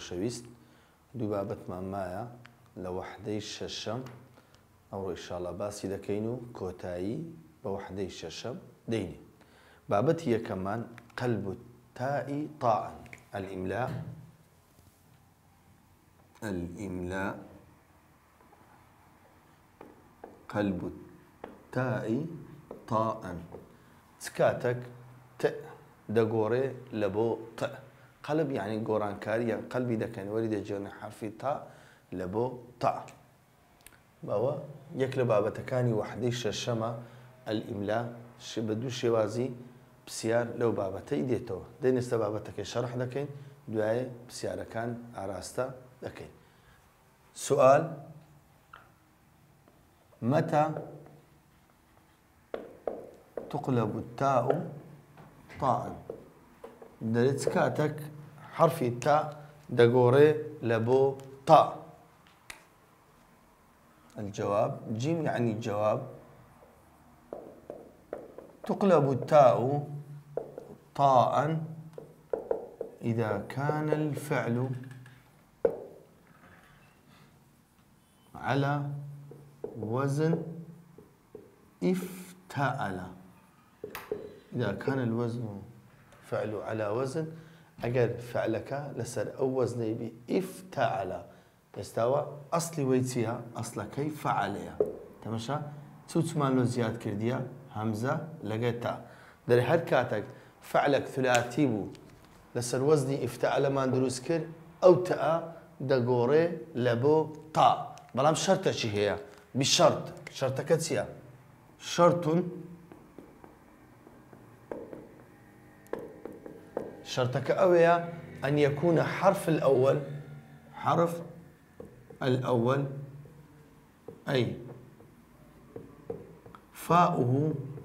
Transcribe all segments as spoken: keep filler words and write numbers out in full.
خۆشەویست دوو بابەتمان مایە لە وەحدەی شەشەم ئەوڕۆ ئینشاڵڵا باسی دەکەین و کۆتایی بە وەحدەی شەشەم دەینێ. بابەتی یەکەممان قەلب التاء طاء الإملاء الإملاء قلب التاء طاء سكاتك ت دقوري لبو ط قلب يعني قوران كاري يعني قلبي ده كان وريد جون حرف تاء لبو طاء بوا يكل بابتكاني وحدي الشمة الإملاء بدو شوازي بسيار لو بابتي ديتو دين استبابتك شرح دكين دعاء بسيار كان أراستا دكين. سؤال: متى تقلب التاء طاء؟ دريت كاتك حرف التاء دقوري لبو طاء. الجواب جيم يعني الجواب. تقلب التاء طاء إذا كان الفعل على وزن افتعل. إذا كان الوزن فعل على وزن أجر فعلك لسر أو وزن يبي افتعل يستوى أصلي ويتيها أصل كيف فعلها تمشى توت مالو زياد كرديا همزة لقيتها دري حركاتك فعلك ثلاثي بو لسر وزني افتعل ما ندروس كر أو تاء دقوري لبو طاء بلام شرطة شي هي بالشرط شرطة كتسيا شرط شرطك أويا أن يكون حرف الأول حرف الأول أي فاؤه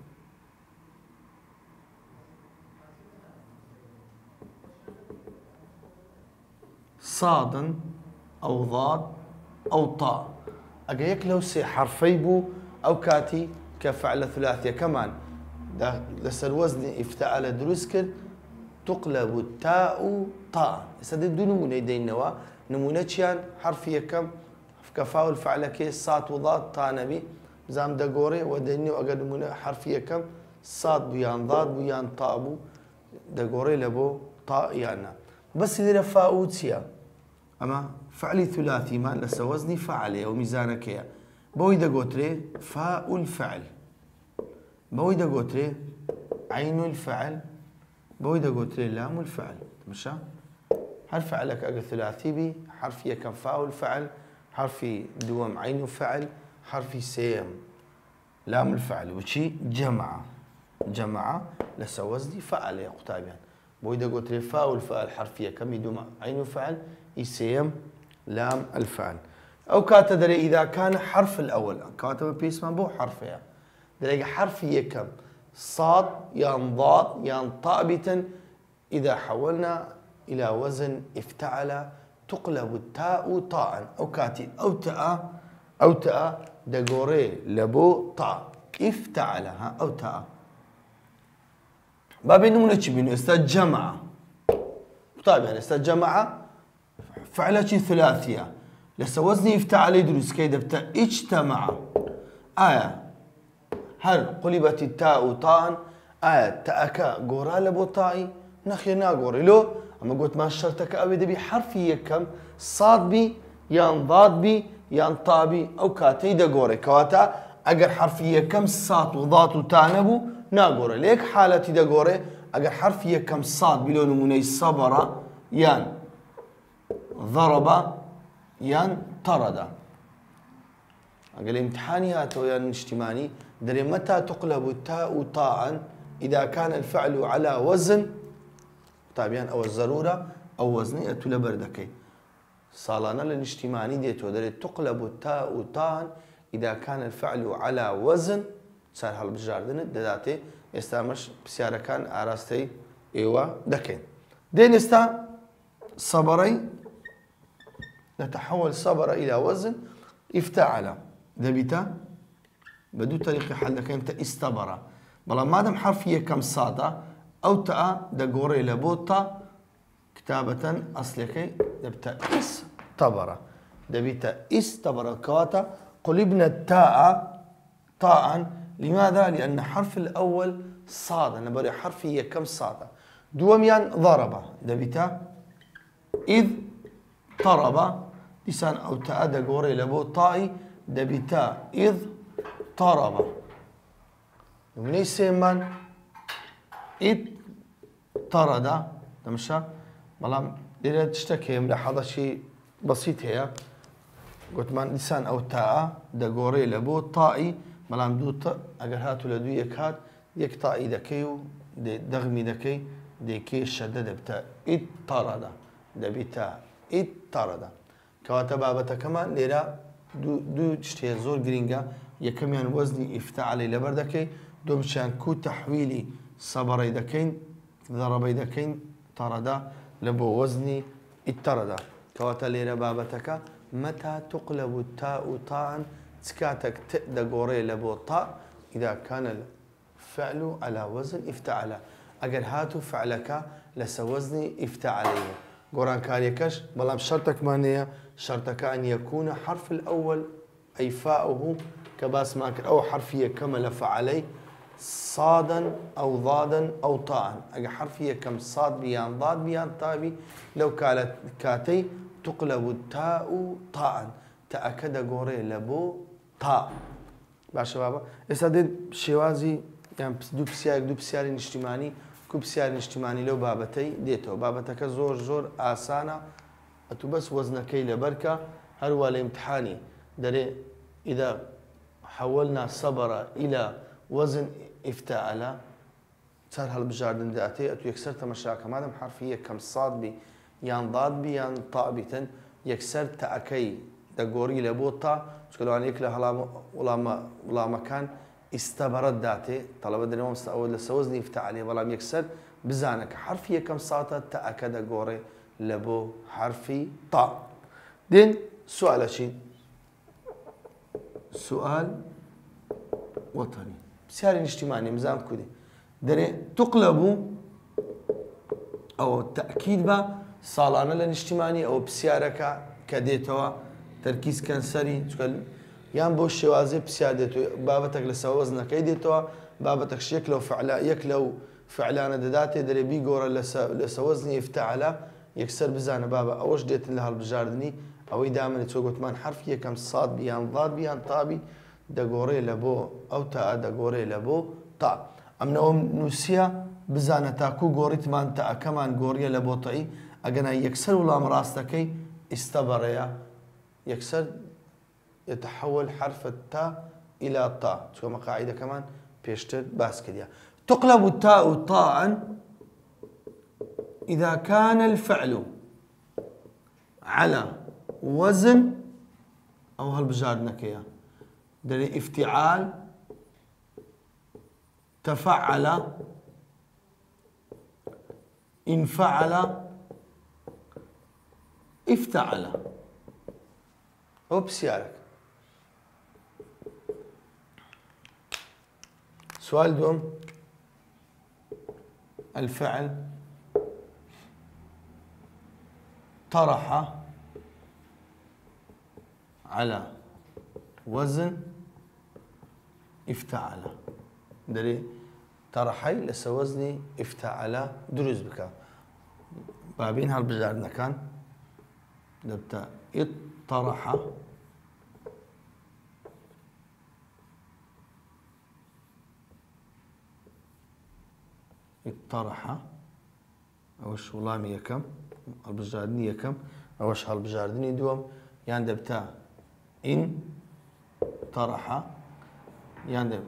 صادا أو ضاد أو طاء. أجيك لو سي حرفي بو أو كاتي كفعل ثلاثية كمان ده لسر وزن افتعل دروسكر تقلب التاء طاء. يسدد دون نمونة دين نوا نمونة شيان حرفية كم كفاول فعل كي صاد وضاد طاء نبي زام دقوري وديني وأقل نمونة حرفية كم صاد بيان ضاد بيان طاء بو دقوري لبو طاء يانا بس إذا فاؤوتيا أما فعلي ثلاثي ما لسه وزني فعلي أو ميزانك يا بويدا قوتري فاء الفعل بويدا قوتري عين الفعل بويدا قوتري لام الفعل مشى حرف فعلك أجل ثلاثي بي حرفي كم فاء الفعل حرفي دوم عين الفعل حرفي سيم لام الفعل وشي جمع جمع لسه وزني فعل يا قطابيان بويدا قوتري فاء الفعل حرفية كم يدوم عين الفعل يسيم لام الفعل أو كاتدري إذا كان حرف الأول كاتب بيسمان بو حرفيا دري حرفي كم صاد يان ضاد يان طابتا إذا حولنا إلى وزن افتعل تقلب التاء طاء أو كاتي أو تاء أو تاء دقوري لبو طاء افتعلها أو تاء بابي نمونة بينو استاذ جمع طيب يعني استاذ جمع فعلة ثلاثية لسه وزني افتعل يدرس كيدا بتا اجتمع آية هل قلبت التاء طاء آية تأكا قورا لبو طائي نخي ناقوري لو أما قلت ما شرطك أبي دبي حرفي يكم صاد بي يان ضاد بي يان طا بي أو كاتي دا قوري كواتا أجر حرفي يكم صاد وضاد وتانبو ناقوري ليك حالتي دا قوري أجر حرفي يكم صاد بلون مني صبر يان ضرب يان طرد. أقول امتحاني هاتو يان اجتماعي دري متى تقلب التاء طاء إذا كان الفعل على وزن طيب يعني أو الضرورة أو وزني أتو لبردكي صالنا للاجتماعي ديتو دري تقلب التاء طاء إذا كان الفعل على وزن صار هالبجاردن داتي استامش بسيارة كان أراستي إيوا دكين دين استا صبري نتحول صبر إلى وزن افتعل ذبتا بدو طريقة حل كلمة استبر بلا ما دام حرف كم صادة أو تاء دقوري لبوطة كتابة أصلك دبتا استبر دبيتا استبر كواتا قلبنا التاء طاء. لماذا؟ لأن حرف الأول صاد، أنا بري حرف هي كم صاد. دوميان ضرب دبيتا إذ طرب لسان أو تاء دقوري لبو طائي دبيتا إذ طرب. من سيمان إذ طرد تمشى بلام إذا تشتكي ملاحظة شيء بسيط هي قلت من لسان أو تاء دقوري لبو طائي بلام دو ط أجر هاتو لدو يك هات يك طائي دكيو دغمي دكي دكي الشدد بتاع إذ طرد دبيتا إذ طرد كواتب بابتا كمان ليرا دو دو تشتهي زور جرينجا يكميان وزني افتعالي لبردكي دومشان كو تحويلي صبري دكين ضربي دكين طردا لبو وزني اتردا كواتا ليرا بابتك متى تقلب التاء طاء تكاتك تأدى قوري لبو طاء إذا كان الفعل على وزن افتعل أجر هاتو فعلك لس وزني افتعليه قران كاريكش بلام شرطك مانية شرطك أن يكون حرف الأول أي فاؤه كباس ماكر أو حرفية كمل فعلي صادا أو ضادا أو طاء أجا حرفية كم صاد بيان ضاد بيان طابي لو كانت كاتي تقلب التاء طاء تأكد قوري لبو طاء باش بابا استدد شوازي يعني دو بسيار دو بسيار اجتماعي كوب بسيار اجتماعي لو بابتي ديتو بابتك زور زور آسانا أتو بس وزنك لبركة هروا الامتحاني دري إذا حولنا صبر إلى وزن افتعل صار هالبجاردن داتي أتو يكسرت مشاكل مادام حرفية كم صاد بي يان ضاد بي يان طاء بيتن يكسر تأكي دقوري لبوطا تقولوا عن يكله هلا ولا ما ولا مكان استبرد داتي طلب الدنيا أول لسوزني افتعل ولا يكسر بزانك حرفية كم صاد تأكد دقوري لبو حرفي طاء. دين سؤال شيء سؤال وطني بسياري اجتماعي مزام كودي دري تقلبوا او تاكيد با صالانه الاجتماعي او بسيارك كديتوا تركيز كان سري تقول يان بو شوازي بسيادتو بابتك لسوا وزنك يديتوا بابتك شكله فعلا يكلو فعلانه داتي دري بي غور لسا وزني يفتعل يكسر بزانه بابا اوش ديت لها البجاردني او دائما تسوقت مان حرف كم صاد بيان ضاد بيان طابي دقوري لبو او تا دقوري لبو تا امنا نوسيا بزانه تاكو غوريت مان تا كمان غوريا لبو طاي اجنا يكسر ولا مراستكي استبريا يكسر يتحول حرف التاء الى طاء كما قاعده كمان بيشتر باسكديا تقلب التاء طاء اذا كان الفعل على وزن او هالبجاردنك يا دري افتعال تفعل انفعل افتعل هو بسيارك. سؤال دوم الفعل طرح على وزن افتعل دري طرحي لسا وزني افتعل دروز بك بابين هالبجاردنا كان دبتا اطرح اطرح اوش ولامي يكم البجاردني يكم اوش هالبجاردني دوم يعني دبتا إن طرح يعني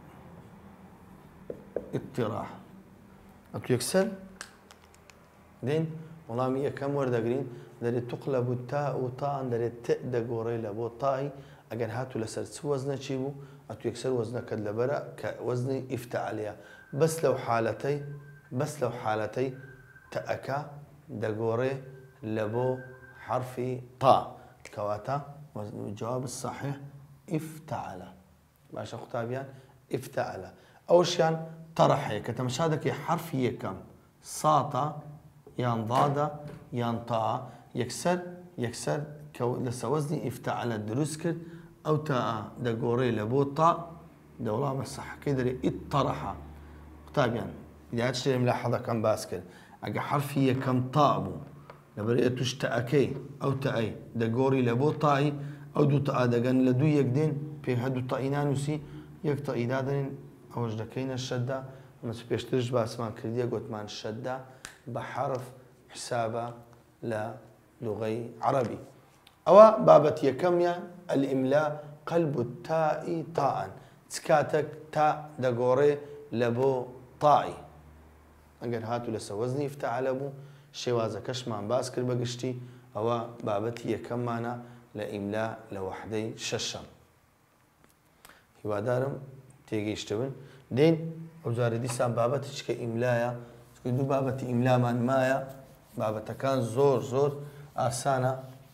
اطراح أكو يكسر دين والله مية كم وردة قرين دري تقلب التاء وطاء دري تأدى قوري لبو طائي أجن هاتو لسرت وزنه تشيبو أتو يكسر وزنه كدلبرة كوزني افتعاليا بس لو حالتي بس لو حالتي تأكا دقوري لبو حرفي طاء كواتا الجواب الصحيح افتعل باش اختابيان افتعل اول شيء طرح هيك تمشادك حرف هي كم ساطا يان ضادە یان تا یەکسەر یەکسەر لەسەر وەزنی ئیفتعەلە دروست کرد ئەو تا دەگۆڕێ لە بۆ تا دەوڵامە سەحەکەی دەرێ ئیطەرەحە قوتابیان بدایەت شتێک لە حەڵەکەم باس کرد ئەگە حرفی یەکەم تا بوو لەبەرێ توش تەئەکەی ئەو تەئەی دەگۆڕی لە بۆ تایی ئەو دوو تەئا دەگەن لە دوو یەک دێن پێ هەردوو تەئی نانووسی یەک تەئی دادەنێن ئەوەش دەکەینە شەددا ئەمەش پێشترش باسمان کردیە گوتمان شەددا بە حرف حسابە لە لغەی عەرەبی ئەوە بابەت یەکەمیان ئەلئیملا قەلب التائی تاءن چ کاتێک تا دەگۆڕێ لە بۆ تائی ئەگەر هاتوو لەسەر وەزنی ئیفتعەلە بوو شێوازەکەشمان باس کرد بەگشتی ئەوە بابەتی یەکەممانە لە ئیملا لە وەحدەی شەشەم هیوادارم تێگەیشتبن دێن ئەو جارە دیسان بابەتی چکە ئیملایە دوو بابەتی ئیملامان مایە بابەتەکان زۆر زۆر ئاسانە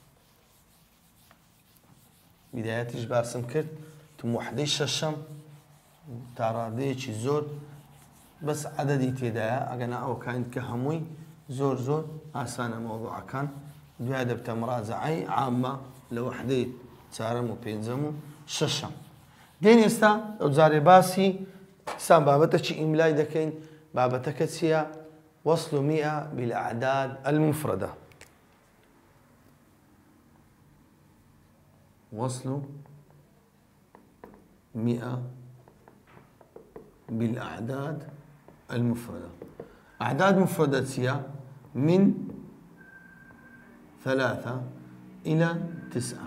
بدایەتیش باسم کرد تم وەحدەی شەشەم تا ڕادەیەکی زۆر بەس عەدەدی تێدایە ئەگەنا ئەو کاین کە هەمووی زۆر زۆر ئاسانە مەوضوعەکان دوای دەبتە مڕاجعەی عامە لە وەحدەی چارەم و پێنجەم و شەشەم دێن ئێستا ئەو جارێ باسی سان بابەتەکی ئیملای دەکەین بابەتەکە چییە؟ وصل مئة بالأعداد المفردة وصل مئة بالأعداد المفردة أعداد مفردة هي من ثلاثة إلى تسعة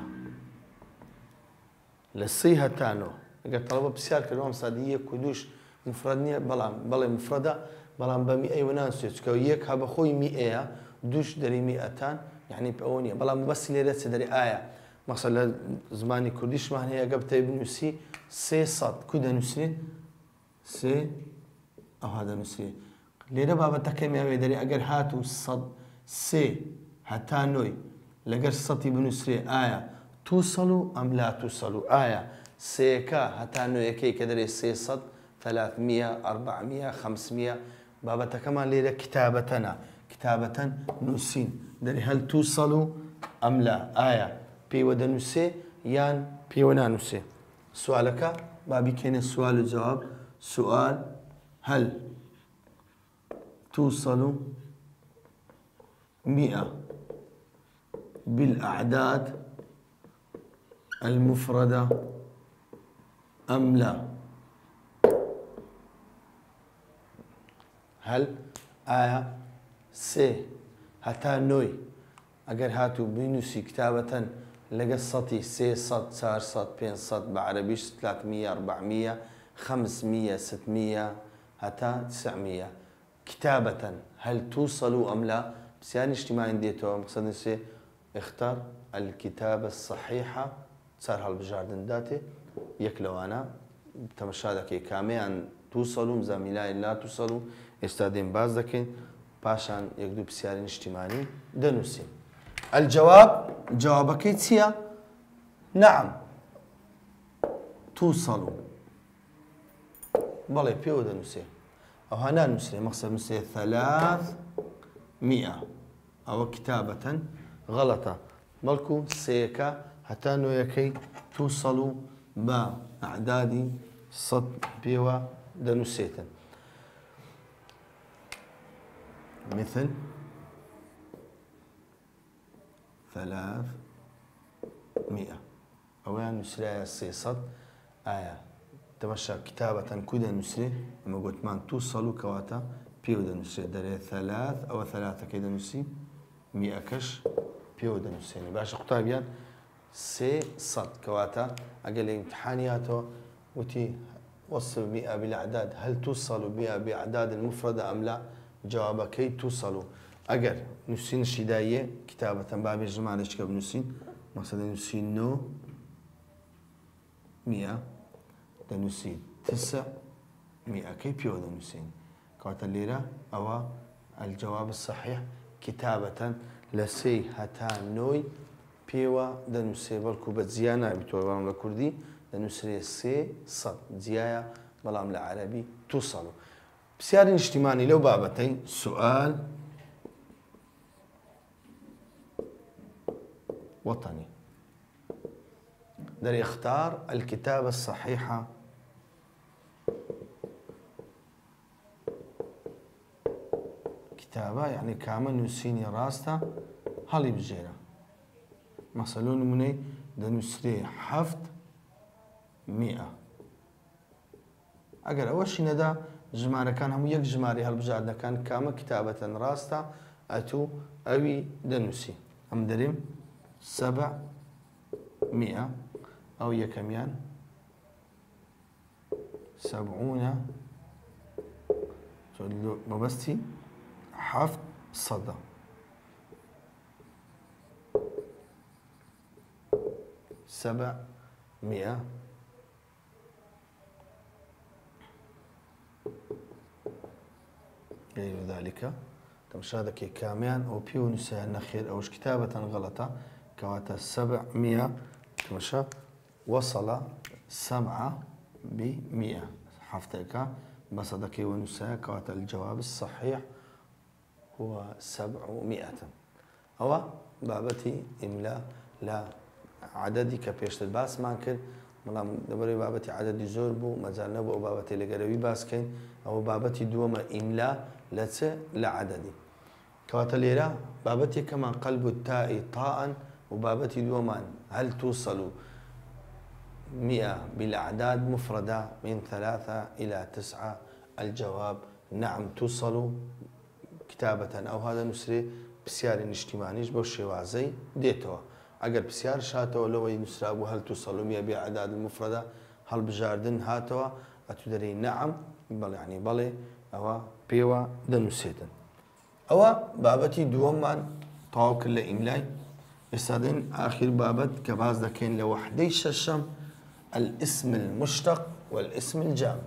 للصيحة تانو اگر طلبة بسيار كلام صادية كدوش مفردنية بلام بلا مفردة بلام بمئة ونانسيت كو يك هذا خوي مئة دوش دري مئتان يعني بأونية بلام بس ليرة دري آية مثلا زماني كرديش ما هي قبت ابن سي سي صد كده نسري سي أو هذا نسري ليرة بابا تكمل يا دري أجر هاتو صد سي حتى نوي لقر صتي بنسري آية توصلوا أم لا توصلوا آية سيكا حتى نوي كي كدري سي صد ثلاثمئة أربعمئة خمسمئة بابا كمان ليلة كتابتنا كتابة نسين دري هل توصلوا أم لا آية بي ودنسي يان بي ونانسي سؤالك بابي كان السؤال الجواب سؤال هل توصلوا مئة بالأعداد المفردة أم لا هل آية سي حتى نوي أجر هاتو بينوسي كتابة لقصتي سي صد صار صد بين صد بعربيش ثلاثمئة أربعمئة خمسمئة ستمئة حتى تسعمئة كتابة هل توصلوا أم لا بس يعني اجتماعي ديتو مقصد سي اختار الكتابة الصحيحة صار هالبجاردن داتي يكلو أنا تمشادك كامي أن توصلوا زميلا لا توصلوا استادين باز دكين باشان يقدو بسيارين اجتماعي دنوسي الجواب جوابك هي نعم توصلوا بلى بيو دنوسي أو هنا نسري مقصد نسري ثلاث مئة أو كتابة غلطة ملكو سيكا حتى نويكي توصلوا بأعداد صد بيوا دنوسيتا مثل ثلاث مئة أو يعني نسري سي صد آية تمشى كتابة كده نسري لما قلت مان توصلوا كواتا بيودا نسري دري ثلاث أو ثلاثة كده نسري مئة كش بيودا نسري يعني باش قطابيان سي صد كواتا أقل امتحانياته وتي وصل مئة بالأعداد هل توصلوا مئة بأعداد المفردة أم لا جوابك كي توصلوا أقل نسين شداية كتابة بابي الجماعة ليش كاب نسين مثلا نسين نو مئة دنوسين تسع مئة كي بيو دنوسين كواتا الليلة أو الجواب الصحيح كتابة لسي هتا نوي بيوا دنوسي بالكو بتزيانا بتوع بلام لكردي دنوسري سي صد زيايا بلام لعربي توصلوا بسيار اجتماعي لو بابتين سؤال وطني. دري اختار الكتابة الصحيحة كتابة يعني كامل نووسینی راستا هەڵی بژێرە. مەسەلۆ نمونەی دەنووسرێ حەفت میئە. ئەگەر ئەوەشی نەدا ژمارەکان هەموو یەک ژمارە هەڵبژاردنەکان کامە کتابەتەن ڕاستە ئەتوو ئەوی دەنووسی. ئەم دەرێم سەبع میئە ئەو یەکەمیان سەبعونە مەبەستی حەفت سەدە. سبع مئة غير ذلك. تمشادك كاميان أو بيو نساء نخير أوش كتابة غلطة كواتا سبع مئة تمشى وصل سبعة بمئة حفتك بصدك ونساء كواتا الجواب الصحيح هو سبعمائة. أو بابتي إملاء لا عددی کە پێشتر باسمان کرد بەڵام لەبەرەوەی بابەتی عەدەدی زۆر بوو مەجال نەبوو ئەو بابەتەی لەگەرەوی باسکەین. ئەوە بابەتی دووەمە ئیملا لە چ لە عەدەدی. کەواتە لێرە بابەتێکەمان قەلب التاء طاء و بابەتی دووەمان هل توصل مئة بالأعداد مفردة من ثلاثة إلى تسعة. الجواب نعم توصل كتابة أو هذا نسري بسيار اجتماعيش بەو شێوازەی دێتەوە. ئەگەر پرسیار شاتەوە لەوەی نووسرا بوو هەل تووصل مئة بأعداد مفردة هەڵبژاردن هاتەوە ئەتوو دەرێی نەعەم بەڵێ یعنی بەڵێ ئەوە پێوە دەنووسێتن. ئەوە بابەتی دووەممان تەواو کرد لە ئیملای. ئێستا دێن ئاخر بابەت کە باز دەکەین لە وەحدەی شەشەم الاسم المشتق والاسم الجامد.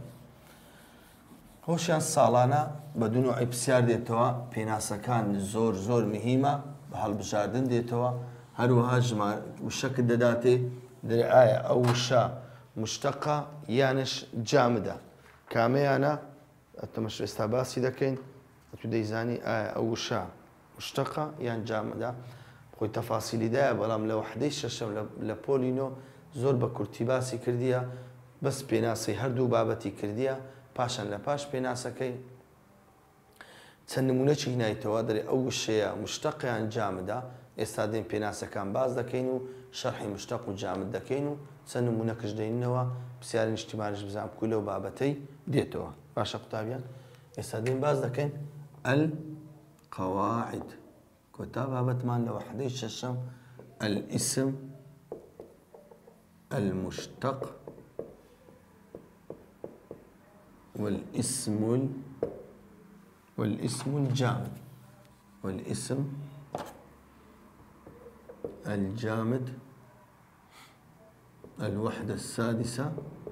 خۆشیان ساڵانە بە دوو نوعی پرسیار دێتەوە. پێناسەکان زۆر زۆر مهمە بە هەڵبژاردن دێتەوە. هەروەها وشەکت دەداتێ دەرێ ئایا ئەو وشە مشتەقە یانش جامدە کامەیانە ئەتەمەش ئێستا باسی دەکەین ئەتوو دەیزانی ئایا ئەو وشە مشتەقە یان جامدە. خۆی تەفاسیلیدایە بەڵام لە وەحدەی شەشەم لە پۆلینۆ زۆر بە کورتی باسی کردیە بەس پێناسەی هەردوو بابەتی کردیە پاشان لە پاش پێناسەکەی چەند نمونەی هینایتەوە دەرێ ئەو وشەیە مشتەق یان جامدە. ئێستا دێن پێناسەکان باز دەکەین و شەرحی مشتەق و جامد دەکەین و چەند نمونەکەش دەینەوە پرسیاری نیشتیمانیش بزانم کوی لەو بابەتەی دێتەوە. باشە قوتابیان ئێستا دێن باز دەکەین القواعد کۆتا بابەتمان لە وەحدەی شەشەم الاسم المشتق والاسم والاسم الجامد والاسم الجامد الوحدة السادسة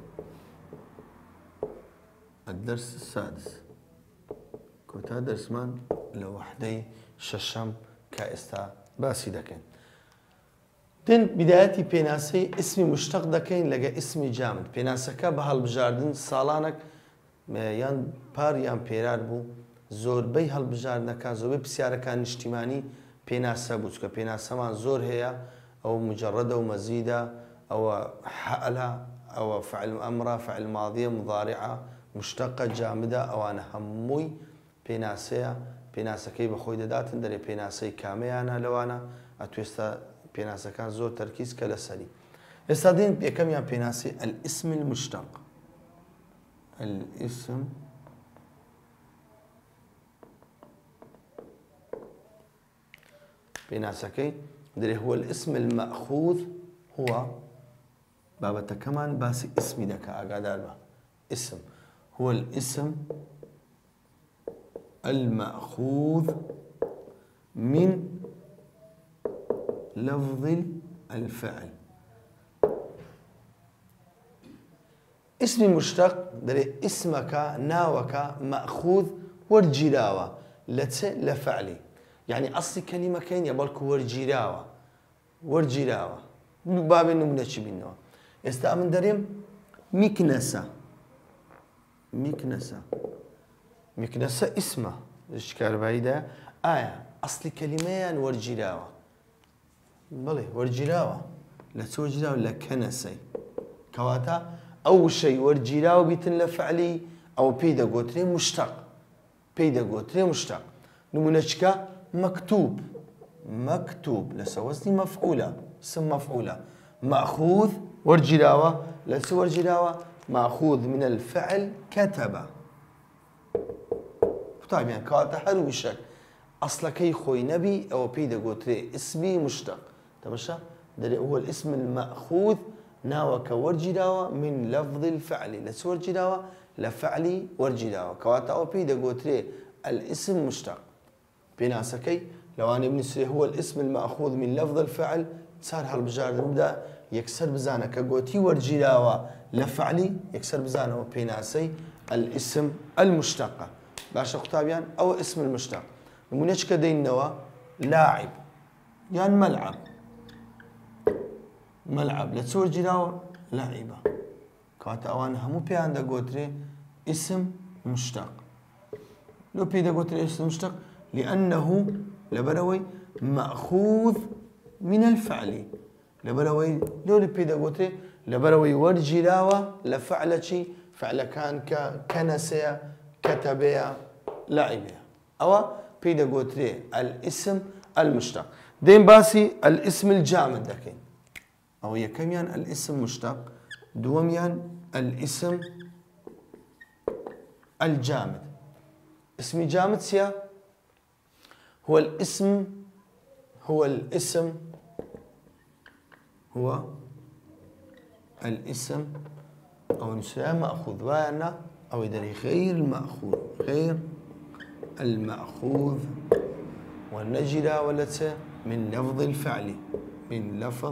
الدرس السادس. كوتا درسمان لوحدي ششم كاستا باسي دكين. دين بدايتي بيناسي اسمي مشتق دكين لقى اسمي جامد. بيناسكا بهالبجاردن سالانك يان بار يان بيرار بو زور بي هالبجاردنكا زور بي بسياركان اجتماعي پێناسە بوو چکە پێناسەمان زۆر هەیە ئەو مجرەدە و مەزیدە ئەوە حەلە ئەوە فعل ئەمرە فعل ماضیە مضارعە مشتەقە جامدە ئەوانە هەمووی پێناسەیە پێناسەکەی بەخۆی دەداتن دەرێ پێناسەی کامەیانە لەوانە ئەتوو ئێستا پێناسەکان زۆر تەرکیز کە لەسەری. ئێستا دێن یەکەمیان پێناسی الاسم المشتق. الاسم بيناسكي دري هو الاسم المأخوذ هو بابتا كمان باسي اسمي دكا اقادار با اسم هو الاسم المأخوذ من لفظ الفعل. اسم مشتق دري اسمك ناوك مأخوذ ورجراوة لتس لفعلي يعني أصل كلمة كين يبالك ورجيراوة ورجيراوة باب النمونة شي بينه استأمن دريم مكنسة مكنسة مكنسة اسمه إشكال بعيدة آية أصل كلمة ورجيراوة بڵێ وەرگیراوە لە چ وەرگیراوە لە کەنەسەی کەواتە ئەو شەی وەرگیراوە بیتن لە فعلی ئەو پێی دەگوترێ مشتەق پێی دەگوترێ مشتەق نمونەچکە مەکتوب مەکتوب لەسەر وەزنی مەفعولە اسم مەفعولە مەأخوذ وەرگیراوە لە چ وەرگیراوە مأخوذ من الفعل كتب قوتابیان کەواتە هەر وشەک ئەسڵەکەی خۆی نەبی ئەوە پێی دەگوترێ اسمی مشتەق تەماشا دەرێ هو الاسم المأخوذ ناوەکە وەرگیراوە من لفظ الفعل لە چ وەرگیراوە لە فعلی وەرگیراوە کەواتە ئەوە پێی دەگوترێ الاسم مشتەق پێناسەکەی لەوانەیە بنووسێ هو الاسم المأخوذ من لفظ الفعل چار هەڵبژاردن بدا یەکسەر بزانە کە گوتی وەرگیراوە لە فعلی یەکسەر بزانەوە پێناسەی الاسم المشتەقە باشە قوتابیان ئەوە اسم المشتەق نمونەچکە دەینەوە لاعب یان مەلعب مەلعب لە چ وەرگیراوە لاعیبە کەواتە ئەوان هەموو پێیان دەگوترێ اسم مشتەق لۆ پێی دەگوترێ اسم مشتەق لأنه لەبەرەوەی مأخوذ من الفعل لەبەرەوەی لۆ لە پێی دەگوترێ لەبەرەوەی وەرگیراوە لە فعلەکی فعلەکان کە کەنەسەیە كتبيا لاعبيا أو بيدا قوتري الاسم المشتق دين باسي الاسم الجامد دكين أو يكميان الاسم مشتق دوميان الاسم الجامد اسم جامد سيا هو الاسم هو الاسم هو الاسم أو نسميه مأخوذ وانا أو يدري غير المأخوذ غير المأخوذ والنجلة ولته من لفظ الفعل من لفظ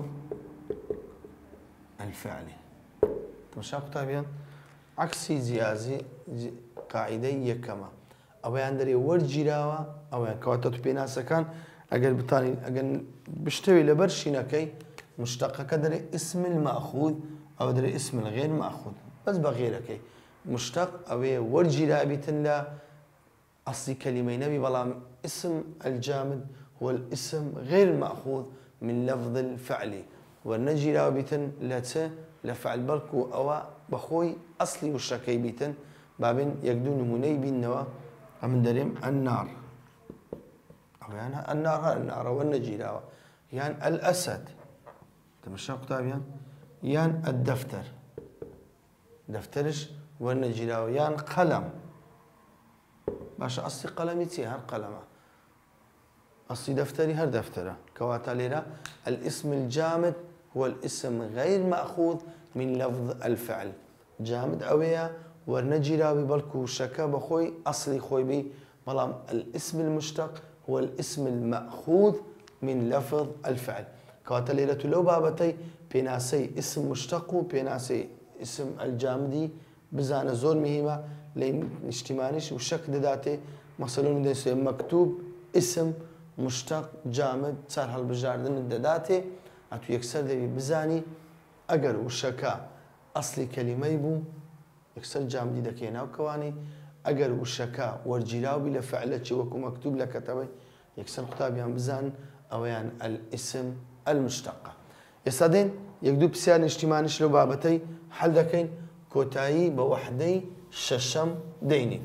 الفعل تمشى كتابيا عكسي زيازي قاعدة يكما أو يندري ورجلاوة أو كواتت بيناس كان أجل بتاني أجل بشتوي لبرشينا كي مشتقة كدري اسم المأخوذ أو دري اسم الغير مأخوذ بس بغيرك مشتق أو ورجلا بيتن لا أصل كلمة نبي بلام اسم الجامد هو الاسم غير مأخوذ من لفظ الفعل والنجلا بيتن لا ت لفعل بركو أو بخوي أصلي مشتقي بيتن بابن يقدون مني بالنوا من دريم النار أو يعني النار النار والنجلا يعني الأسد تمشى كتابيا يعني الدفتر دفترش والنجلاويان قلم باش أصلي قلمي تي هر قلمه أصلي دفتري هر دفتره كواتا ليرا الاسم الجامد هو الاسم غير مأخوذ من لفظ الفعل جامد أويا والنجلاوي بلكو شكا بخوي أصلي خوي بي بلام الاسم المشتق هو الاسم المأخوذ من لفظ الفعل كواتا ليرا لو بابتي بيناسي اسم مشتق بيناسي اسم الجامدي بزانه زور مهمه لين اجتماعيش وشك دداتي مثلا مكتوب اسم مشتق جامد صار هالبجاردن دداتي اتو يكسر دبي بزاني اگر وشكا اصلي كلمه يبو يكسر جامدي دكينا وكواني اگر وشكا ورجلاو بلا فعلتي وكو مكتوب لكتبي يكسر كتابيان بزان او يعني الاسم المشتقه يستدين يكدو بسيان اجتماعيش لو بابتي حل دكين كوتايي بوحدي ششم ديني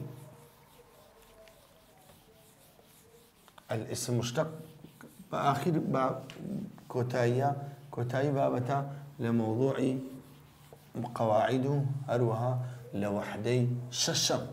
الاسم مشتق بآخر باب كوتايا كوتايي بابتا لموضوع قواعده أروها لوحدي ششم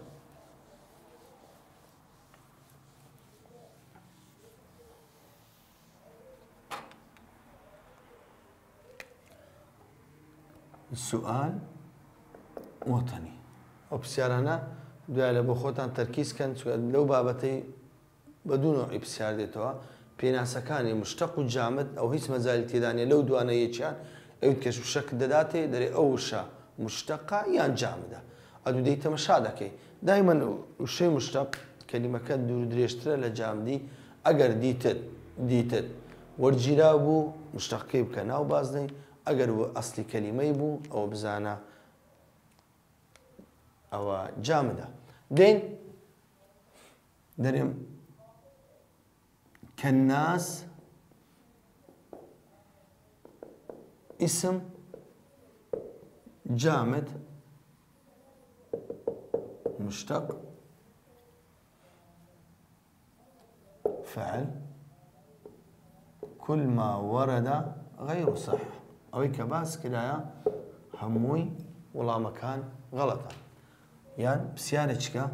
السؤال وطني وبسيارنا دوالة بخوتان تركيز كان لو بابتي بدون نوعي بسيار ديتوا بيناسا كان مشتق جامد أو هيس مزال تيداني لو دوانا يتشان أو تكشف شك دداتي دري أوشا مشتقة يان جامدة أدو ديتا مشادكي دائما الشيء مشتق كلمة كان دور دريشترا لجامدي أجر ديتت ديتت ورجلابو مشتقي بكناو بازني أجر أصلي كلمة يبو أو بزانا أو جامدة دين دريم كالناس اسم جامد مشتق فعل كل ما ورد غير صح أو كباس كده هموي ولا مكان غلطة يعني بسيارتك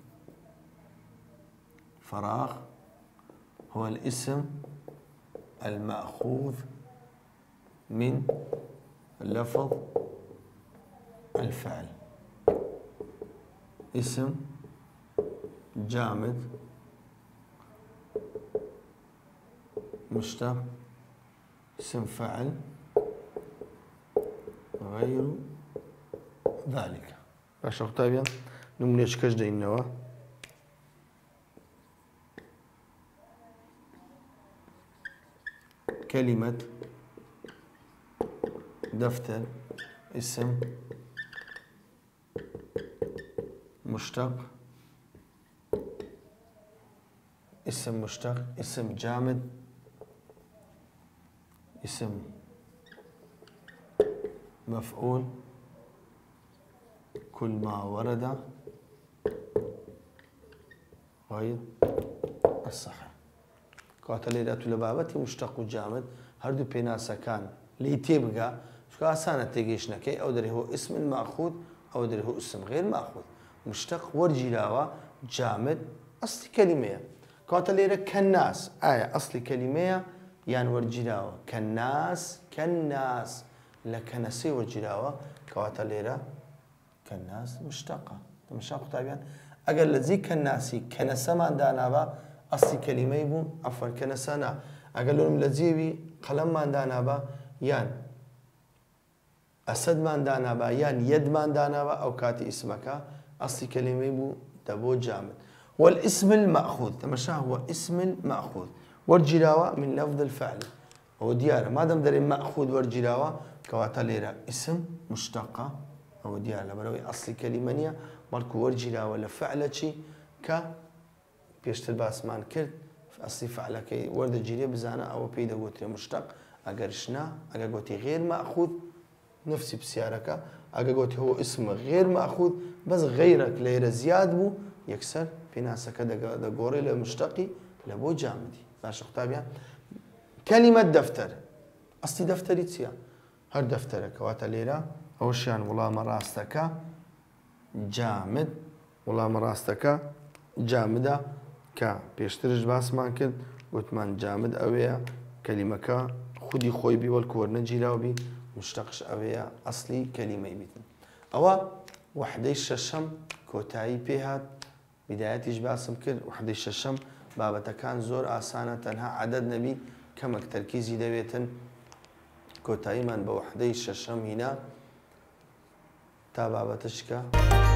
فراغ هو الاسم المأخوذ من لفظ الفعل اسم جامد مشتق اسم فعل غير ذلك باش اختابيا نمونيش كجد إنوا كلمة دفتر اسم مشتق اسم مشتق اسم جامد اسم مفعول كل ما ورد غير الصحيح كاتلي راتو لبابتي مشتق وجامد هردو بيناسا كان لي تيبقى شو اسانه تيجيش نكي او دري هو اسم ماخوذ او دري هو اسم غير ماخوذ مشتق ورجلاوا جامد اصل كلمه كاتلي كالناس ايه اصل كلمه يعني ورجلاوا كالناس كالناس لكنسي ورجلاوا كاتلي كالناس مشتقه مشتق طبعا اقل لزي كالناسي كنسه ما عندنا با اصل كلمه يبو عفوا كنسانا اقل لهم لزيبي قلم ما عندنا با يعني أسد ما عندنا با يعني يد ما عندنا با أو كاتي اسمك أصل كلمة بو دبو جامد والاسم المأخوذ تمشى هو اسم المأخوذ والجلاوة من لفظ الفعل هو ديارة ما دام دري مأخوذ والجلاوة كواتا ليرا اسم مشتقة هو ديارة بروي أصل كلمة نية مالكو والجلاوة لفعل شي ك بيشتر باسمان كرد في أصل فعل كي ورد الجلية بزانا أو بيدا قوتي مشتق أقرشنا أقا قوتي غير مأخوذ نفسي بسيارك أجا قلت هو اسم غير مأخوذ بس غيرك ليرة زياد بو يكسر في ناس كذا دا قوري لمشتقي لبو جامدي باش اختابيا كلمة دفتر أصلي دفتري تسيا هر دفترك واتا ليرة أوشيان ولا مراستك جامد ولا مراستك جامدة كا بيشترج باس ما كد قلت من جامد أويا كلمة خودي خوي بي والكور نجي لاو بي مشتقش أويا أصلي كلمة بيتن أو وحدي الششم كوتاي بيهات بدايتيش باسم كر وحدي الششم بابتا كان زور آسانة تنها عدد نبي كمك تركيزي دويتن كوتاي من بوحدي الششم هنا تا بابتشكا